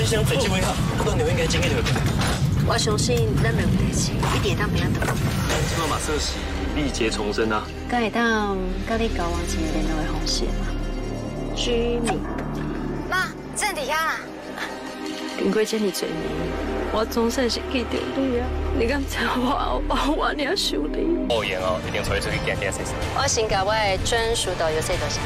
你想做这位好，我当然应该整个条件。 我相信咱袂有代志，一定会当平安度过。 咱即马马说是历劫重生啊！ 敢会当甲你交往前联络的方式吗？居民。 妈，正伫遐啦。 经过这么多年，我总算是记得你啊！你敢知我我领受你？ 后援哦，一定带出去见见先生。 我先甲我的专属导游说多谢。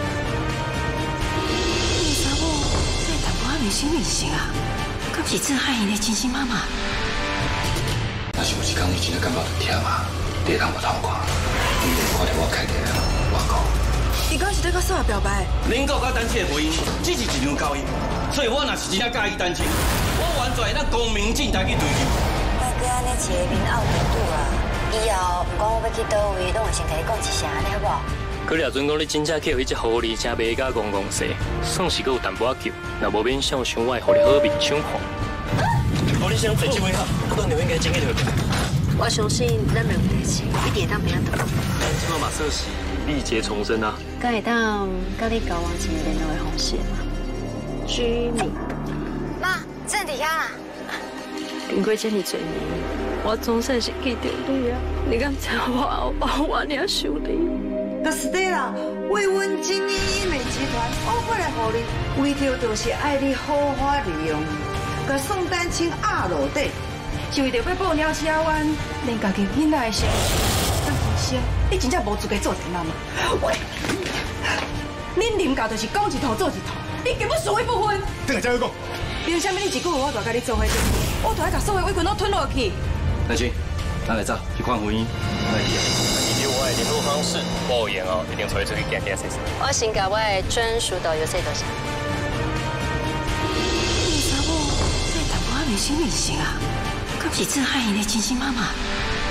你查某在淡薄仔迷信迷信啊，敢是郑汉英的亲生妈妈？ 若是有一天你真的感觉到忝啊，你会通无通看，你会看到我开起来我讲。 你敢是在甲嫂表白？ 恁国甲单亲的婚姻只是一场交易，所以我若是真正介意单亲，我完全会当光明正大去追求。 莫搁安尼一个面拗面堵啊！以后不管我要去倒位，拢会先甲你讲一声，安尼好不好？ 可了准讲你真正去互迄只狐狸正卖甲公公说，算是阁有淡薄仔救，若无免想想我会互你好面抢看。哦，你想做这位好，我当然应该整个条件。 我相信咱袂有代志，一定会当平安度过。 咱即马马说是历劫重生啊！ 敢会当甲你交往前联络的方式吗？居民。 妈，正伫遐啦。 经过这么多年，我总算是记得你啊！你敢知我领受你？ 甲斯蒂拉为阮经营医美集团，我过来互你，为着就是爱你好好利用，甲宋丹青压落底，是为着要报鸟车湾，连家己囡仔的生活。当医生，你真正无资格做一个妈妈。喂，恁林家就是讲一套做一套，你根本属于不分。 等下再讲。 凭什么你一句话我就甲你做伙？我就爱甲所有委屈拢吞落去。 丹青，咱来走去看婚姻，来去啊！ 记住我的联络方式，后援哦，一定带出去见见先生。 我先甲我的专属导游说多谢。 你查某在淡薄仔迷信迷信啊，敢是郑汉英的亲生妈妈？